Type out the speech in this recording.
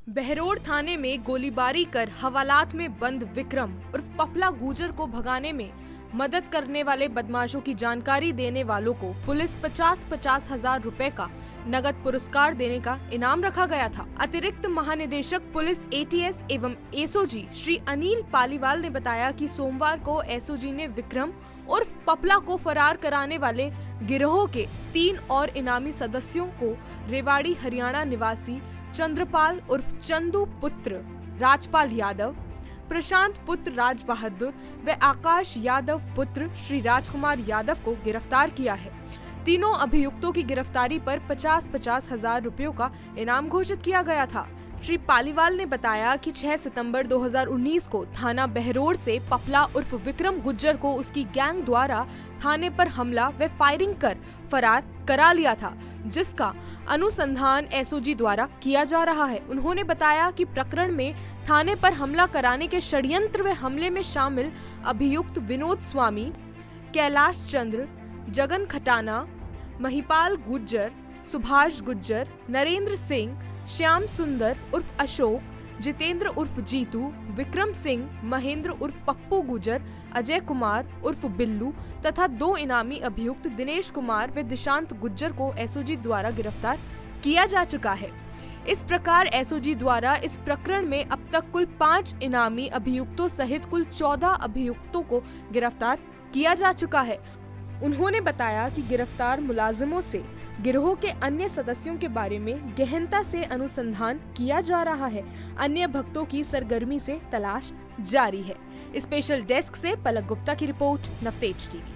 बहरोड थाने में गोलीबारी कर हवालात में बंद विक्रम उर्फ पपला गुजर को भगाने में मदद करने वाले बदमाशों की जानकारी देने वालों को पुलिस 50-50 हजार रुपए का नगद पुरस्कार देने का इनाम रखा गया था। अतिरिक्त महानिदेशक पुलिस ATS एवं एसओजी श्री अनिल पालीवाल ने बताया कि सोमवार को एसओजी ने विक्रम उर्फ पपला को फरार कराने वाले गिरोह के 3 और इनामी सदस्यों को रेवाड़ी हरियाणा निवासी चंद्रपाल उर्फ चंदू पुत्र राजपाल यादव, प्रशांत पुत्र राज बहादुर व आकाश यादव पुत्र श्री राजकुमार यादव को गिरफ्तार किया है। तीनों अभियुक्तों की गिरफ्तारी पर 50-50 हजार रुपयों का इनाम घोषित किया गया था। श्री पालीवाल ने बताया कि 6 सितंबर 2019 को थाना बहरोड से पपला उर्फ विक्रम गुज्जर को उसकी गैंग द्वारा थाने पर हमला व फायरिंग कर फरार करा लिया था, जिसका अनुसंधान एसओजी द्वारा किया जा रहा है। उन्होंने बताया कि प्रकरण में थाने पर हमला कराने के षड्यंत्र व हमले में शामिल अभियुक्त विनोद स्वामी, कैलाश चंद्र, जगन खटाना, महिपाल गुज्जर, सुभाष गुज्जर, नरेंद्र सिंह, श्याम सुंदर उर्फ अशोक, जितेंद्र उर्फ जीतू, विक्रम सिंह, महेंद्र उर्फ पप्पू गुजर, अजय कुमार उर्फ बिल्लू तथा 2 इनामी अभियुक्त दिनेश कुमार व दिशांत गुज्जर को एसओजी द्वारा गिरफ्तार किया जा चुका है। इस प्रकार एसओजी द्वारा इस प्रकरण में अब तक कुल 5 इनामी अभियुक्तों सहित कुल 14 अभियुक्तों को गिरफ्तार किया जा चुका है। उन्होंने बताया कि गिरफ्तार मुलाजिमों से गिरोह के अन्य सदस्यों के बारे में गहनता से अनुसंधान किया जा रहा है। अन्य भक्तों की सरगर्मी से तलाश जारी है। स्पेशल डेस्क से पलक गुप्ता की रिपोर्ट, नवतेज टीवी।